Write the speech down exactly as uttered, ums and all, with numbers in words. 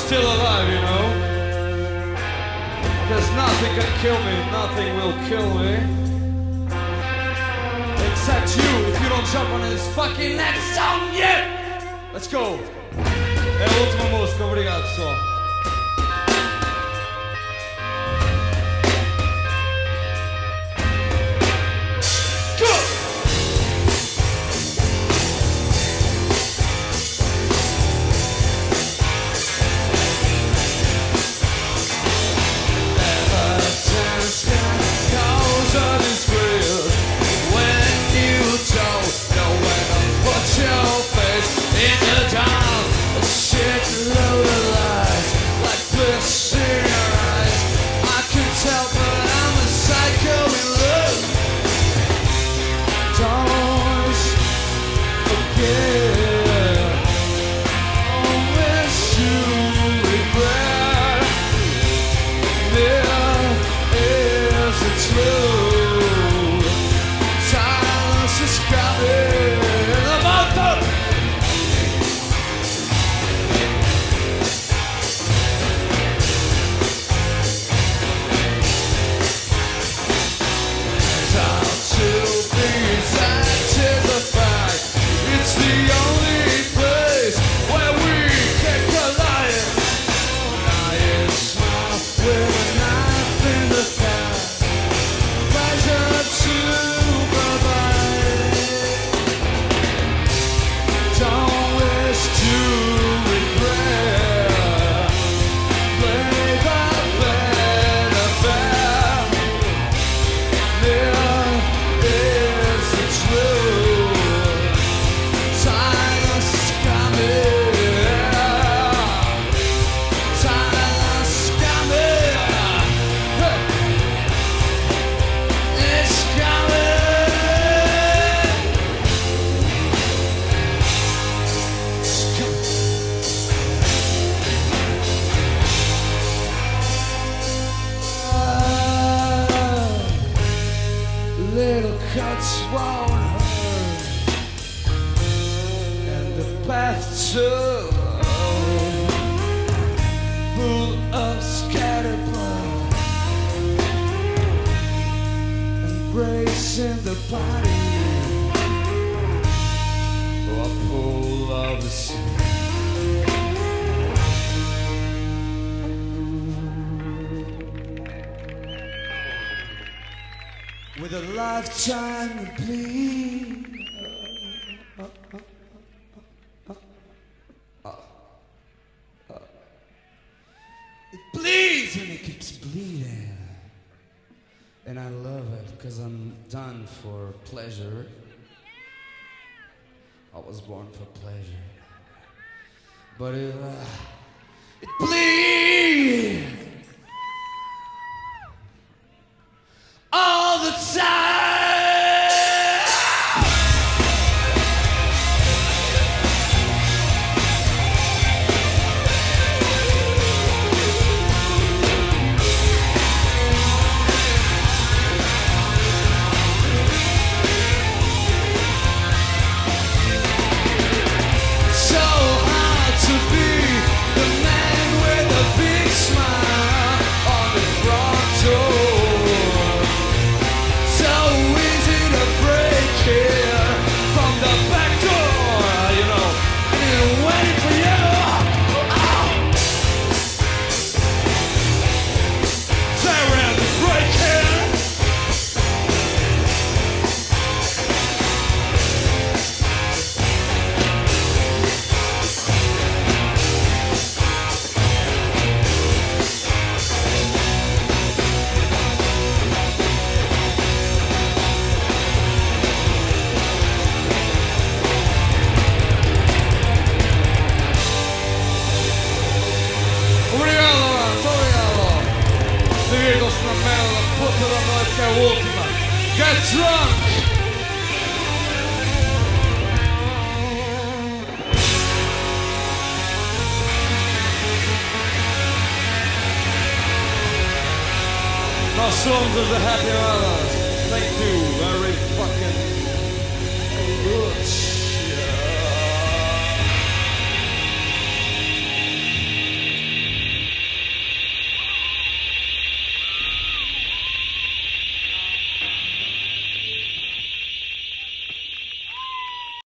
still alive, you know. There's nothing can kill me, nothing will kill me. Except you, if you don't jump on this fucking next song yet. Let's go. É a última música, obrigado pessoal. With a lifetime to bleed. It bleeds and it keeps bleeding. And I love it because I'm done for pleasure. I was born for pleasure. But it, uh, it bleeds. All the time. So hard to be the man with a big smile on the front door. From the back door, you know, and waiting for you. Oh. Tear around the break here. Ultima. Get drunk! Nós somos os The Happy Hours. Thank you very